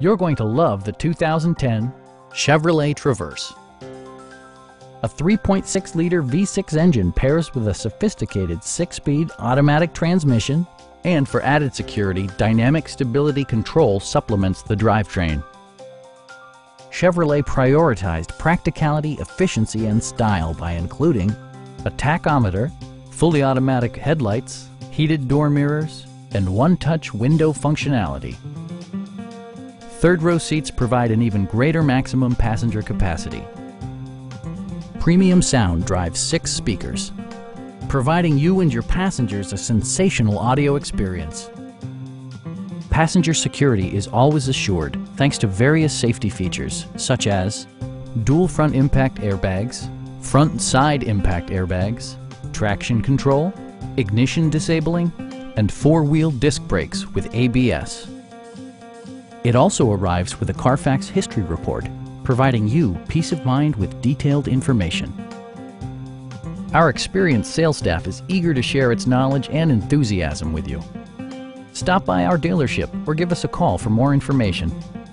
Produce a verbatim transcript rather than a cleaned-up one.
You're going to love the two thousand ten Chevrolet Traverse. A three point six liter V six engine pairs with a sophisticated six-speed automatic transmission, and for added security, dynamic stability control supplements the drivetrain. Chevrolet prioritized practicality, efficiency, and style by including a tachometer, fully automatic headlights, heated door mirrors, and one-touch window functionality. Third-row seats provide an even greater maximum passenger capacity. Premium sound drives six speakers, providing you and your passengers a sensational audio experience. Passenger security is always assured thanks to various safety features such as dual front impact airbags, front and side impact airbags, traction control, ignition disabling, and four-wheel disc brakes with A B S. It also arrives with a Carfax history report, providing you peace of mind with detailed information. Our experienced sales staff is eager to share its knowledge and enthusiasm with you. Stop by our dealership or give us a call for more information.